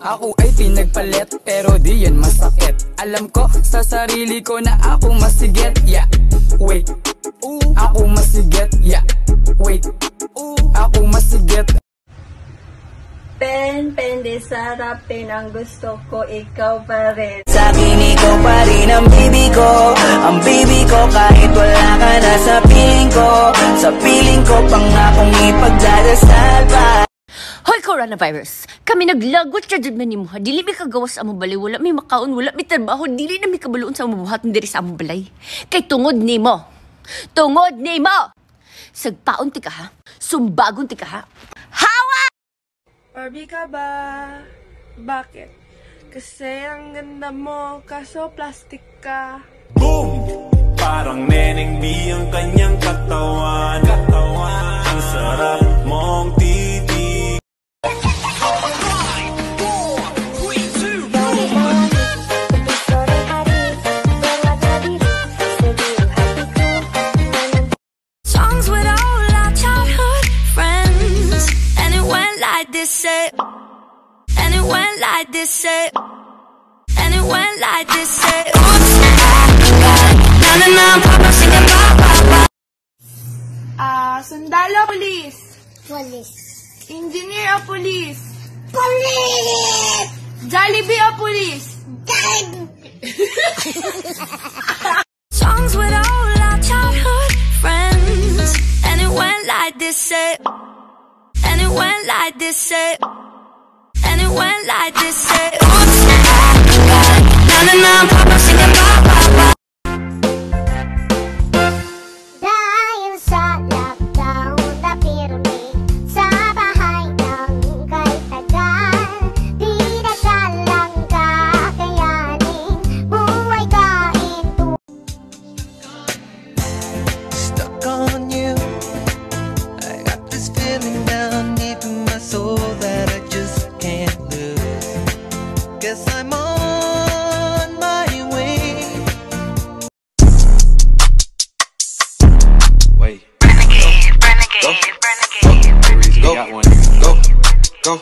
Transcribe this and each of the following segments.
Ako ay pinagpalit pero di yan masakit. Alam ko sa sarili ko na ako masigit. Yeah, wait, ako masigit. Yeah, wait, ako masigit. Pende sa rapin ang gusto ko, ikaw pa rin. Sa'kin ikaw pa rin ang baby ko. Ang baby ko kahit wala ka na sa piling ko pangakong ipagdadasal pa. Hoy coronavirus, kami naglagot siya dyan man mo. Dili may kagawas sa among balay, wala may makaon, wala may trabaho, dili na may kabaluon sa among buhat diri sa among balay. Kay tungod nimo. Sagpaon ti ka ha, sumbagon ti ka ha. Hawa! Barbie ka ba? Bakit? Kasi ang ganda mo, kaso plastic ka. Boom! Parang Neneng B ang kanyang katawan. Ang sarap mong titi. Songs with all our childhood friends, and it went like this, and it went like this, and it went like this, Sundalo police. Police. Engineer o police. Police! Jollibee o police. songs with all our childhood friends, and it went like this, and it went like this, and it went like this, Papa singing ba. Dahil sa lockdown na pirmi sa bahay ng kay tagal, di na siya lang kakayanin, buhay kain to. Stuck on you, I got this feeling down deep in my soul that I just can't lose. Guess I'm on my way. Wait. Go, got one. go, go,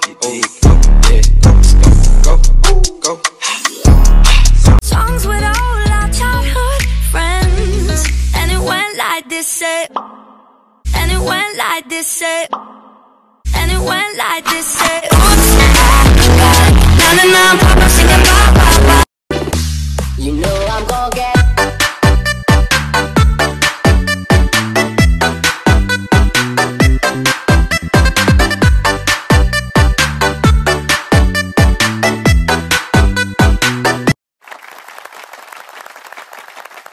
go. Songs with all our childhood friends, and it went like this, and it went like this, and it went like this, Papa singing ba. You know I'm gonna get.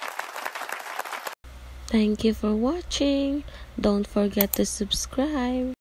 Thank you for watching. Don't forget to subscribe.